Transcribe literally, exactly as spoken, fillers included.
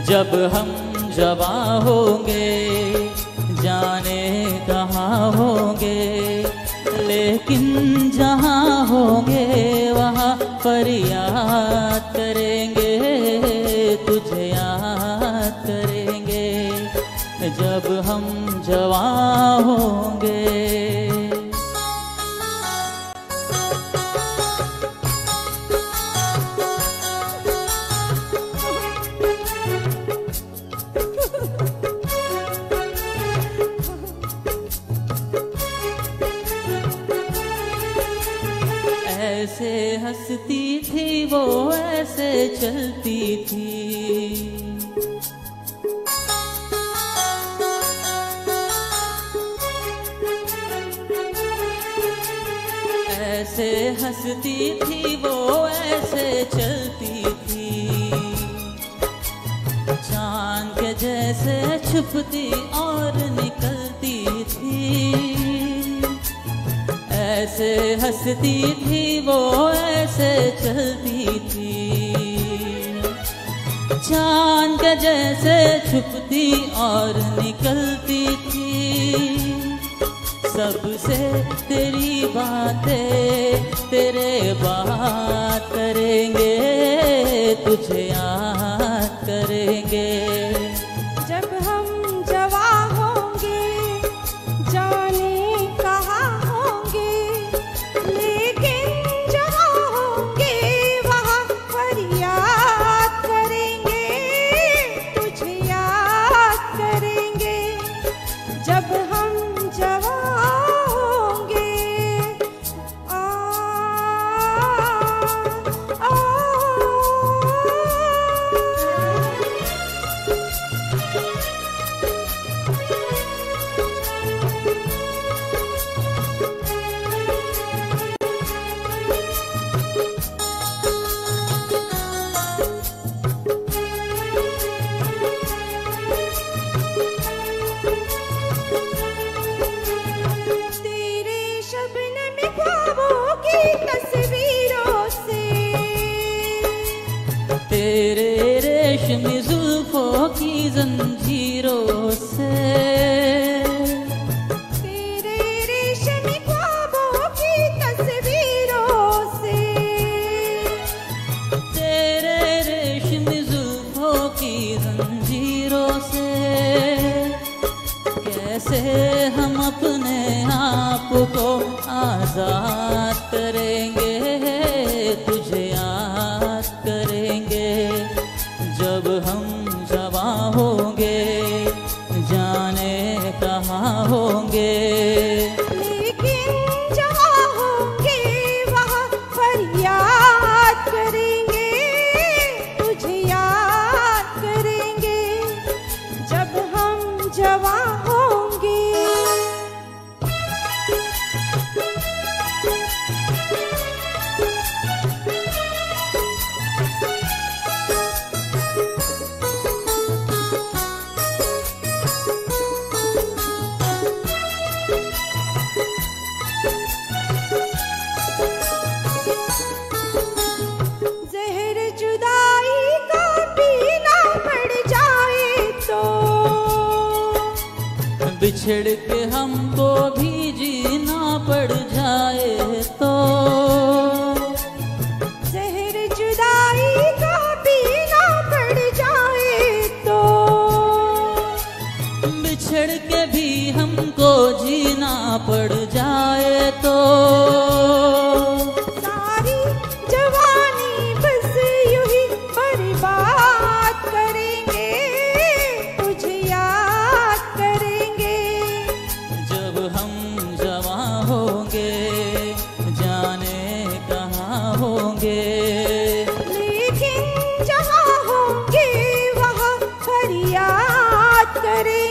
जब हम जवां होंगे जाने कहाँ होंगे, लेकिन जहाँ होंगे वहाँ फरियाद करेंगे, तुझे याद करेंगे जब हम जवां होंगे। ऐसे हंसती थी वो ऐसे चलती थी, ऐसे हंसती थी वो ऐसे चलती थी, चांद के जैसे छुपती और निकलती थी। ऐसे हंसती थी वो ऐसे चलती थी, चांद के जैसे छुपती और निकलती थी। सबसे तेरी बातें तेरे बात करेंगे, तुझे याद करेंगे जब हम जवां होंगे जाने कहाँ होंगे, लेकिन जहाँ होंगे वहाँ फरियाद करेंगे, तुझे याद करेंगे जब हम जवां होंगे। आ, आ, तस्वीरों से, तेरे रेशमी जुल्फों की जंजीरों से, तेरे रेशमी ख्वाबों की तस्वीरों से, तेरे रेशमी जुल्फों की जंजीरों से। कैसे हम अपने आप को आजाद करेंगे, तुझे याद करेंगे जब हम जवां होंगे जाने कहाँ होंगे, लेकिन जहाँ होंगे वहाँ फरियाद करेंगे, तुझे याद करेंगे जब हम जवां होंगे। जहर जुदाई का पीना पड़ जाए तो, बिछड़ के हमको भी जीना पड़ जाए तो, जहर जुदाई का पीना पड़ जाए तो, बिछड़ के भी हमको जीना पड़ जाए तो। सारी जवानी बस यूं ही बर्बाद करेंगे, तुझे याद करेंगे जब हम जवां होंगे जाने कहाँ होंगे, लेकिन जहाँ होंगे वहाँ फरियाद करेंगे।